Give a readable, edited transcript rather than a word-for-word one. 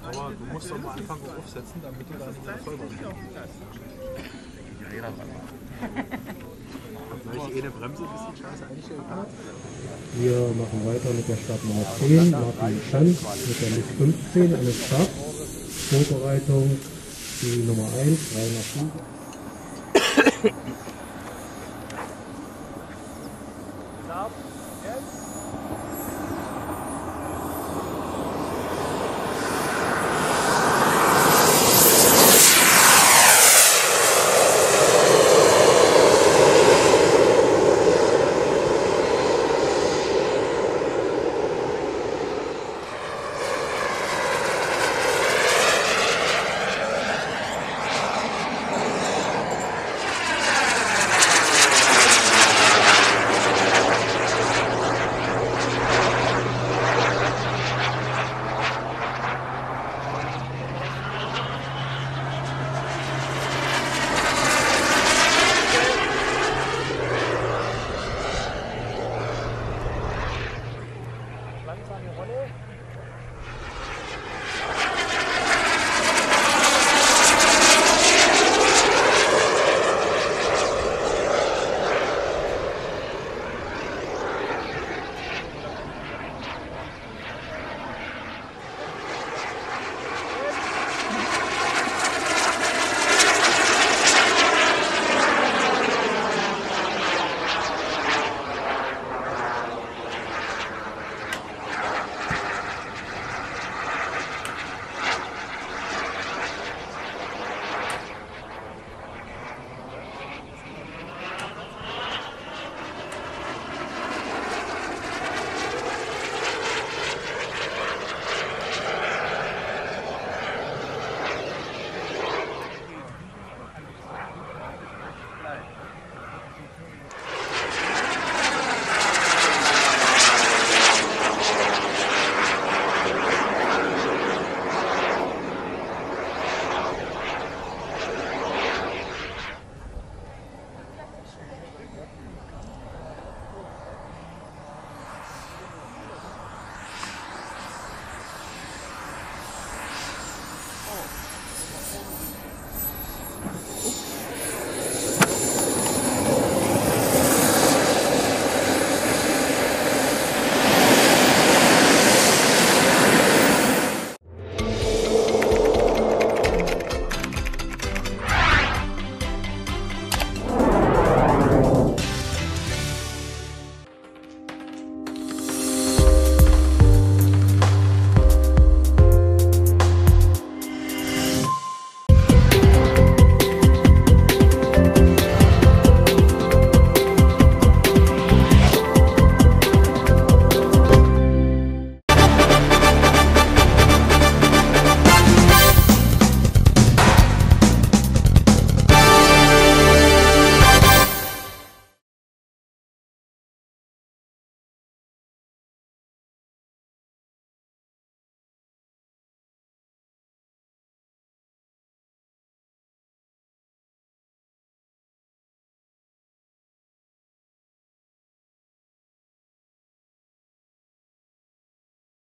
Aber du musst doch mal anfangen aufsetzen, damit du da nicht mehr voll bist. Gleich eine Bremse ein bisschen scheiße einstellen kann. Wir machen weiter mit der Startnummer 10, Martin Schanz mit der MiG 15 an den Start. Vorbereitung, die Nummer 1, 3 nach 7.